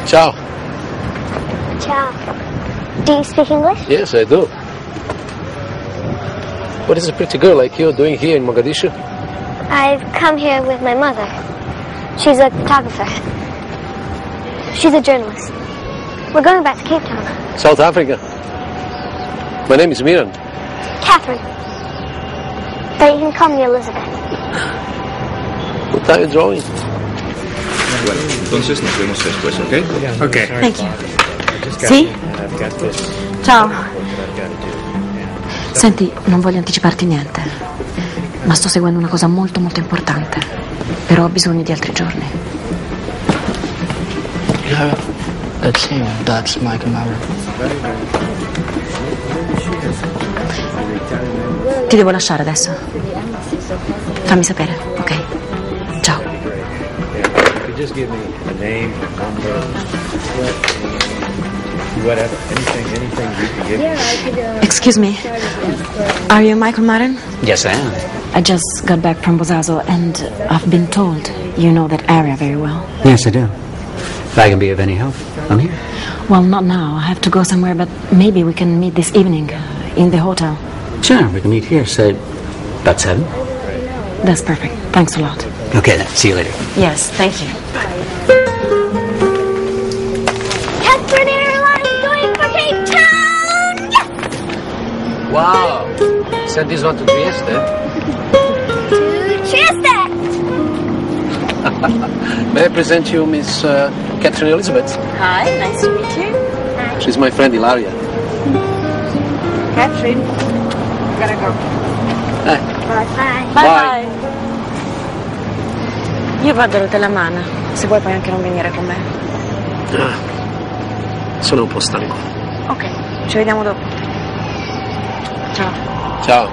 Ciao. Ciao. Do you speak English? Yes, I do. What is a pretty girl like you doing here in Mogadishu? I've come here with my mother. She's a photographer. She's a journalist. We're going back to Cape Town. South Africa. My name is Miran. Catherine. But you can call me Elizabeth. What are you drawing? Bueno, entonces nos vemos después, ¿ok? Ok. Thank you. Sì? Ciao. Senti, non voglio anticiparti niente, ma sto seguendo una cosa molto molto importante. Però ho bisogno di altri giorni. Yeah, that's him. That's Michael Maurer. Ti devo lasciare adesso. Fammi sapere, ok? Ciao. Just give me a name, a number, whatever, anything you can give me. Excuse me. Are you Michael Maren? Yes, I am. I just got back from Bozazo and I've been told you know that area very well. Yes, I do. If I can be of any help, I'm here. Well, not now. I have to go somewhere, but maybe we can meet this evening in the hotel. Sure, we can meet here, say, about 7. That's perfect. Thanks a lot. Okay, then. See you later. Yes, thank you. Catherine Airlines going for Cape Town! Yes! Wow. Send this one to Trieste. To Trieste! May I present you Miss Catherine Elizabeth? Hi, nice to meet you. She's my friend Ilaria. Catherine, gotta go. Bye. Bye. Io vado alla Telamana, se vuoi puoi anche non venire con me. Sono un po' stanco. Ok, ci vediamo dopo. Ciao. Ciao.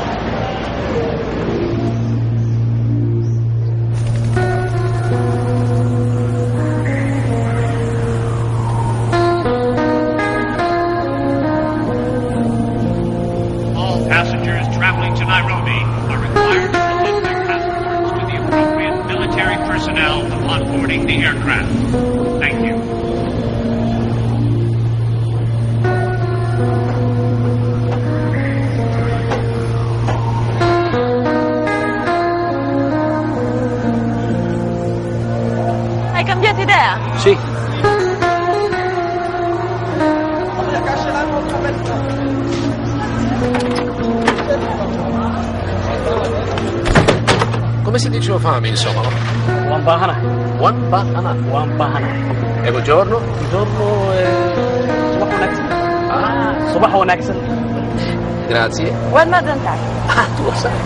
All passengers traveling to Nairobi are required to present their passports to the appropriate military personnel upon boarding the aircraft. Thank you. Hai cambiato idea? Sì. Come si dice fame in somalo? Wambahana. Wambahana. Wambahana. E buongiorno? Buongiorno subax wanaagsan. Subax wanaagsan. Grazie. Waad maadantahay. Ah, tu lo sai.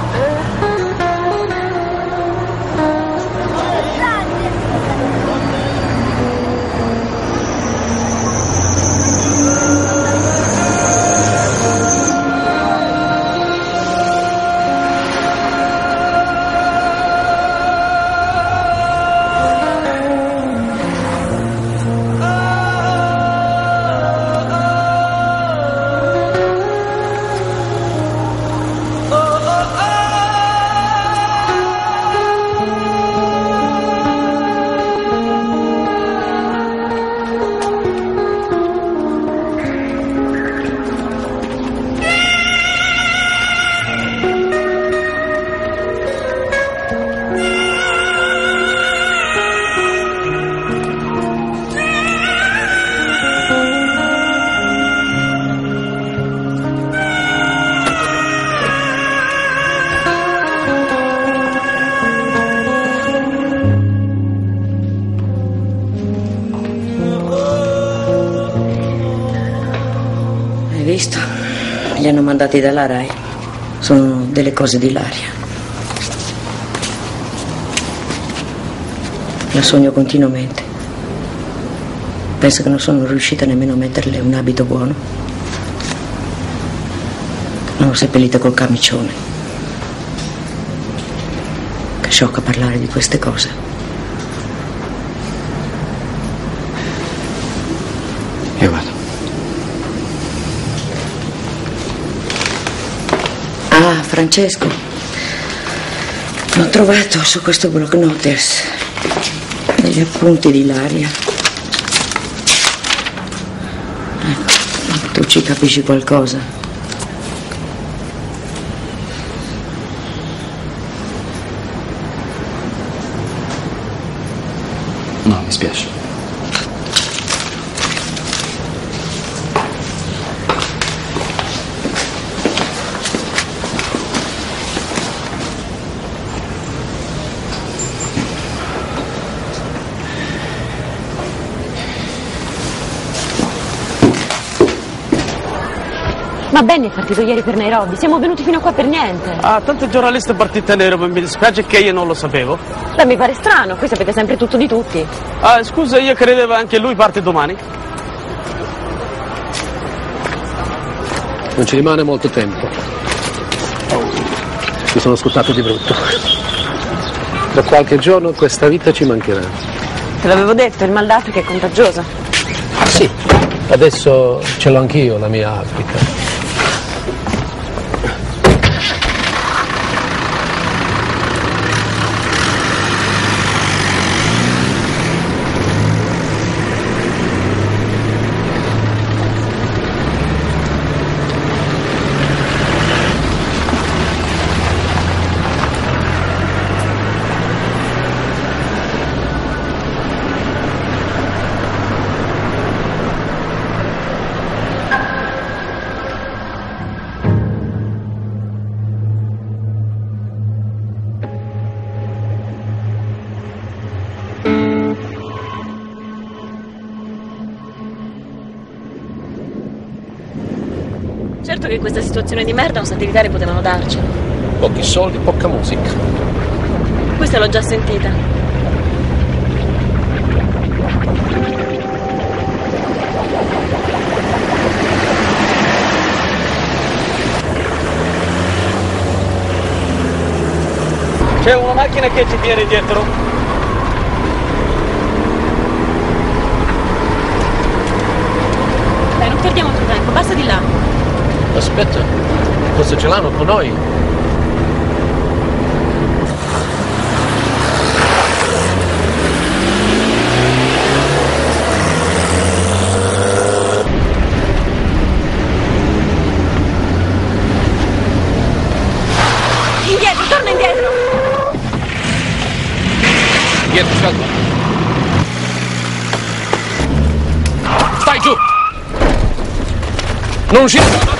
Hai visto? Li hanno mandati dalla Rai. Sono delle cose di Ilaria. La sogno continuamente. Penso che non sono riuscita nemmeno a metterle un abito buono. L'ho seppellita col camicione. Che sciocca parlare di queste cose. Io vado. Ah, Francesco, ho trovato su questo block notice degli appunti di Ilaria. Tu ci capisci qualcosa? No, mi spiace. Ma Benny è partito ieri per Nairobi, siamo venuti fino a qua per niente. Ah, tante giornaliste partite a Nairobi, mi dispiace che io non lo sapevo. Beh, mi pare strano, qui sapete sempre tutto di tutti. Ah, scusa, io credevo anche lui parte domani. Non ci rimane molto tempo. Mi sono scottato di brutto. Tra qualche giorno questa vita ci mancherà. Te l'avevo detto, il mal d'Africa è contagioso. Sì, adesso ce l'ho anch'io, la mia Africa. Certo che questa situazione di merda un satellitare potevano darcelo. Pochi soldi, poca musica. Questa l'ho già sentita. C'è una macchina che ci viene dietro. Dai, non perdiamo altro tempo, basta di là. Aspetta, forse ce l'hanno con noi. Indietro, torna indietro! Dietro, scaldo. Stai giù! Non uscire!